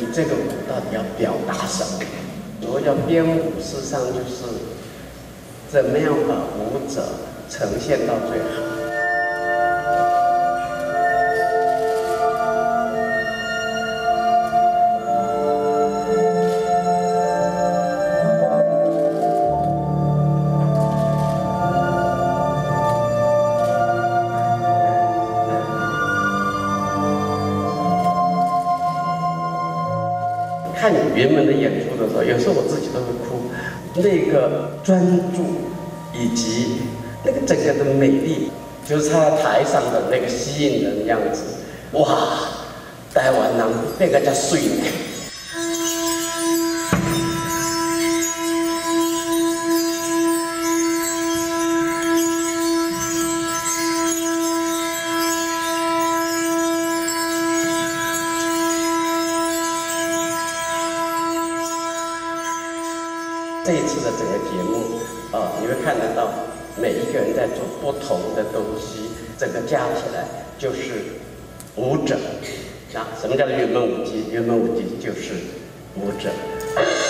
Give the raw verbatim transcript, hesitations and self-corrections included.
这个舞到底要表达什么？所谓叫编舞，事实上就是怎么样把舞者呈现到最好。看云门的演出的时候，有时候我自己都会哭。那个专注以及那个整个的美丽，就是他台上的那个吸引人的样子，哇！台湾人变个叫水呢。这一次的整个节目，啊、呃，你会看得到每一个人在做不同的东西，整个加起来就是舞者。啊，什么叫做云门舞集？云门舞集就是舞者。